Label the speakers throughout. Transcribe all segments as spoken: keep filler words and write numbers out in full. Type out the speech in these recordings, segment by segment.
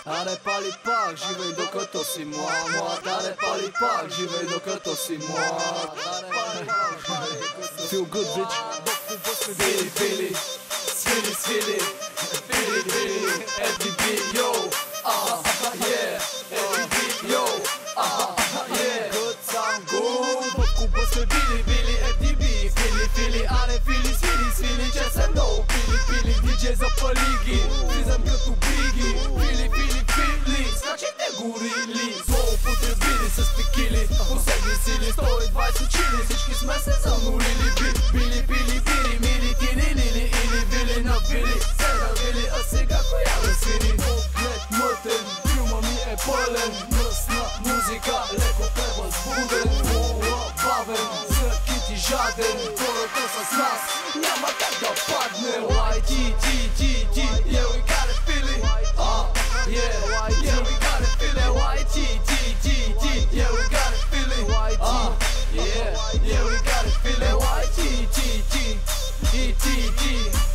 Speaker 1: Are pali pak, živej dok to si mlad, mlad. Are pali pak, živej dok to si mlad. Feel good, bitch. Fili, fili, svili, svili, fili, fili, F D B, yo, aha, yeah, F D B, yo, aha, yeah, good sound good. Popku posle bili, bili, F D B, fili, fili, are fili, svili, svili, ce se nou, fili, fili, D J zapaligi, frizam cât u brigi, fili, fili, fili, skačite gurili, smo upotrebili se spikili, posebni sili, sto dvajset učili, всички сме се занулили, били, били, били, мили, тили, лили, или били, набили, се навили, а сега коя да свини? Поглед мътен, филма ми е пълен, мръсна музика, леко превъзбуден, фола бавен, за кити жаден, хората с нас няма как да падне. Лай, ти, ти, ти, ти, yeah we got it feeling, ah, yeah, yeah we got it feeling, лай, ти, ти, ти, ти, yeah we got it feeling, ah, yeah, yeah we got it feeling, лай, ти, ти, ти, и ти, ти,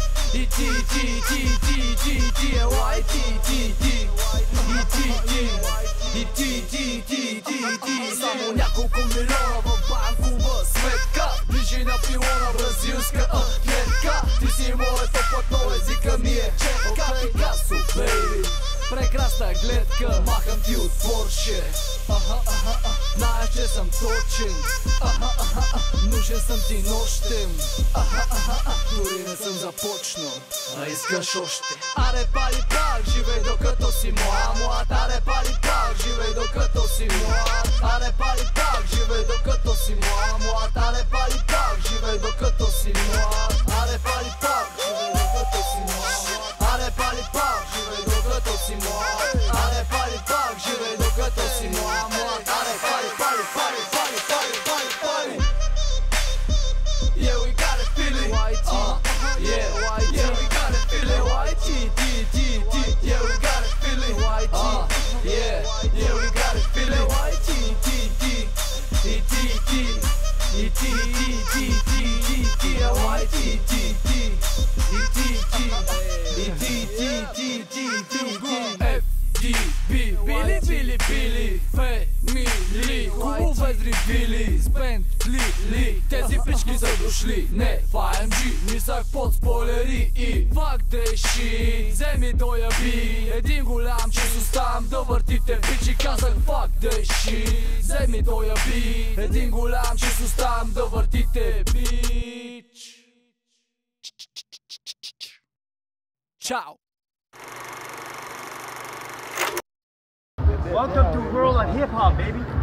Speaker 1: и ти, ти, ти, ти, ти, ти, лай, ти, ти, ти, и ти, ти, и ти, ти, ти, ти, ти, само няколко милиона в банкова сметка, движи на пилона бразилска атлетка, ти си моето платно, езика ми е четка, Пикасо, бейби, прекрасна гледка, махам ти от Порше, аха, аха, аха, знаеш, че съм точен, аха, аха, аха, нужен съм ти нощем, аха, аха, аха, дори не съм започнал, а искаш още. Аре пали пак, живей докато си млад, млад, аре пали пак, живей докато си млад, аре пали пак, живей докато си млад, млад, аре пали пак, живей докато си млад, аре пали пак, живей докато си млад, аре пали пак, живей докато си млад, аре пали пак, живей докато си млад, млад, аре пали, пали, пали, пали, пали, пали, пали. Yeah, we got it feeling, uh, yeah, yeah, we got it feeling, Y T, T, T, T, yeah, we got it feeling, uh, yeah, yeah, we got it feeling, Y T, T, T, E T, T, E T, T, T, T, T, Y T, T, T, E T, T, E T, T, T, T, T, F D B, Били, били, били, фемили, клубове зрители, с Бентли ли, тези пички са дошли, не в А М G, мисах под спойлери и фак деши, вземи той яби, един голям чиз оставам да въртите бичи, казах фак деши, вземи той яби, един голям чиз оставам да въртите бич. Чао!
Speaker 2: Welcome to World of Hip Hop, baby.